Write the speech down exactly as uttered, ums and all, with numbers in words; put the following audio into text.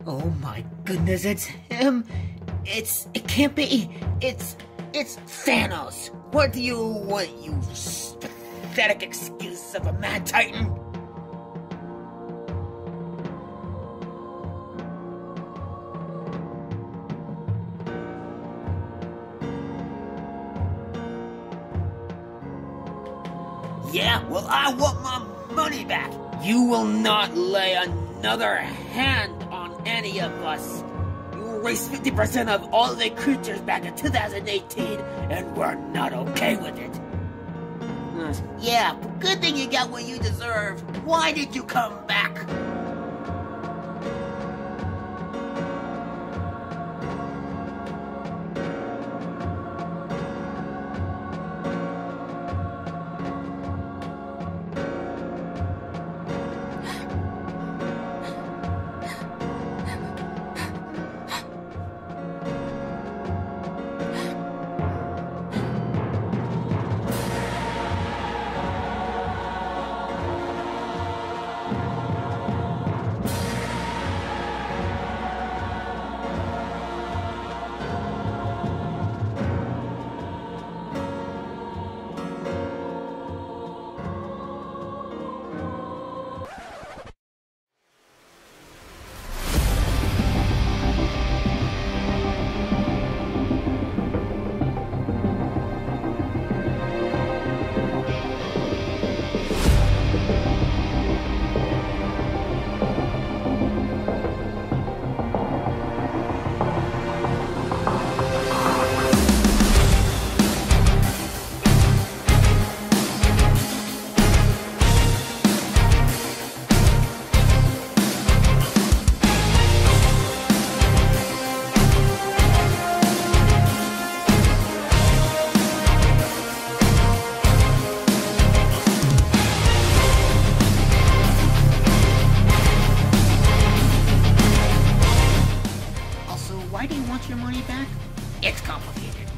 Oh my goodness, it's him. It's, it can't be. It's, it's Thanos. What do you want, you pathetic excuse of a mad titan? Yeah, well, I want my money back. You will not lay another hand on any of us. You will raise fifty percent of all the creatures back in two thousand eighteen, and we're not okay with it. Yeah, good thing you got what you deserve. Why did you come back? Why do you want your money back? It's complicated.